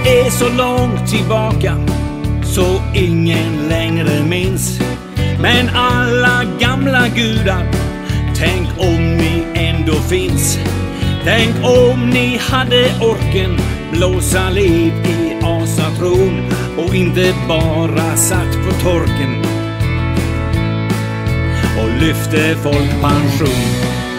är så långt tillbaka så ingen längre minns. Men alla gamla gudar, tänk om ni ändå finns. Tänk om ni hade orken blåsa liv i asatron och inte bara satt på torken och lyfte folkpension.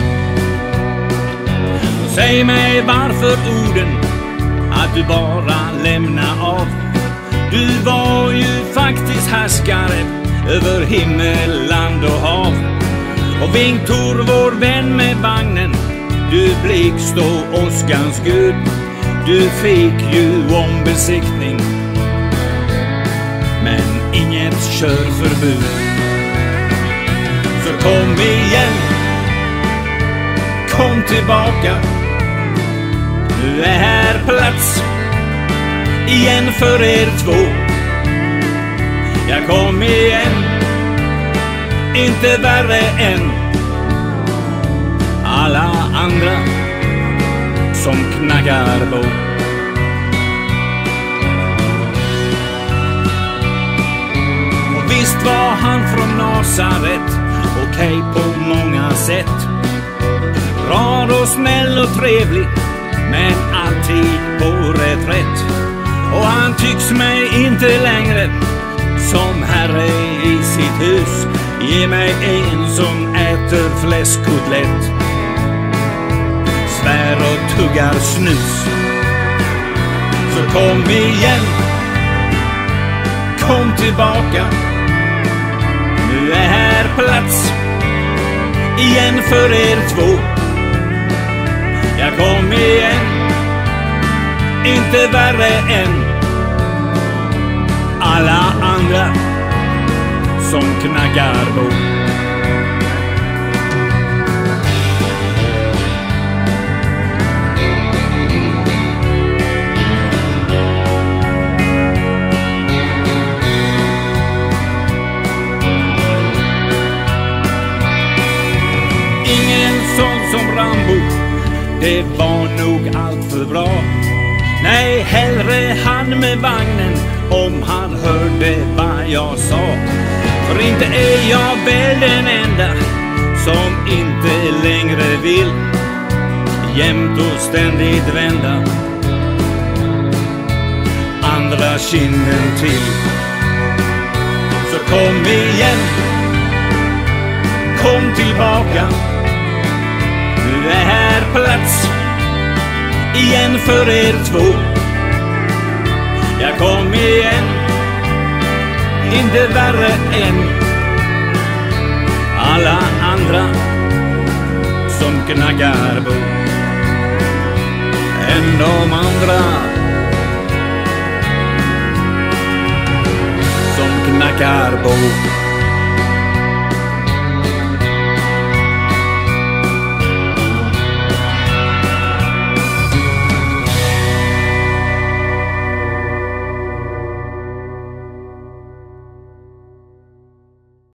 Säg mig varför orden att du bara lämnar av. Du var ju faktiskt härskare över himmel, land och hav. Och Vingtor, vår vän med vagnen, du blixt och åskans gud, du fick ju ombesiktning men inget körförbud. Så kom igen, kom tillbaka, nu är här plats igen för er två. Jag kom igen, inte värre än alla andra som knackar på. Och visst var han från Nasaret, okej på många sätt. Rar och snäll och trevlig, men alltid på reträtt. Och han tycks mig inte längre som herre i sitt hus. Ge mig en som äter fläskkotlett, svär och tuggar snus. Så kom igen, kom tillbaka, nu är här plats igen för er två. Jag kom igen, inte värre än alla andra som knackar på. Ingen sån som Rambo, det var nog allt för bra. Nej, hellre han med vagnen om han hörde vad jag sa. För inte är jag väl den enda som inte längre vill jämt och ständigt vända andra kinden till. Så kom igen, kom tillbaka, nu är här plats igen för er två. Jag kom igen, inte värre än alla andra som knackar på. Än de andra som knackar på.